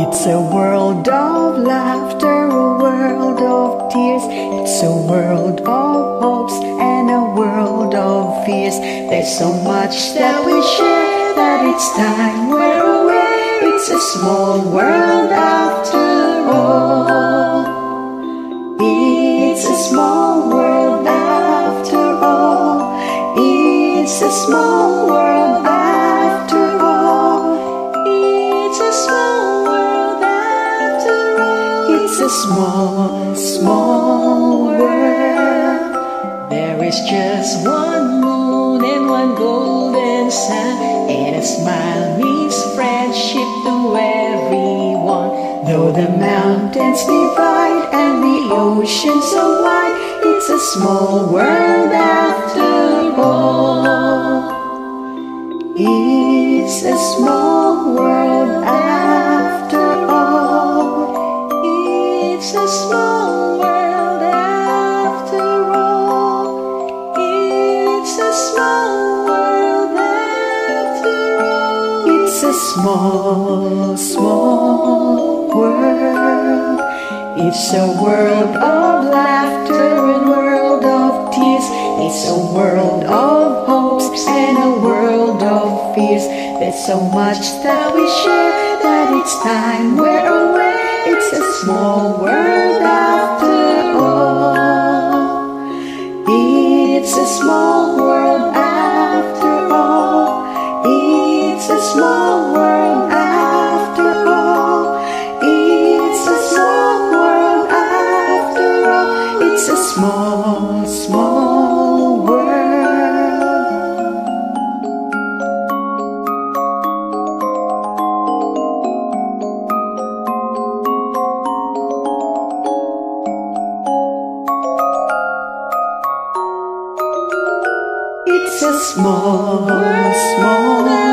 It's a world of laughter, a world of tears. It's a world of hopes and a world of fears. There's so much that we share that it's time we're aware. It's a small world after all. It's a small world after all. It's a small world after all. It's a small world after all. It's a small, small world. There is just one moon and one golden sun, and a smile means friendship to everyone. Though the mountains divide and the oceans so wide, it's a small world after all. It's a small world after all. It's a small world after all. It's a small world after all. It's a small, small world. It's a world of laughter and world of tears. It's a world of hopes and a world of fears. There's so much that we share that it's time we're aware. It's a small world after all. It's a small world after all. It's a small world after all. It's a small world after all. It's a small, small world. It's a small, small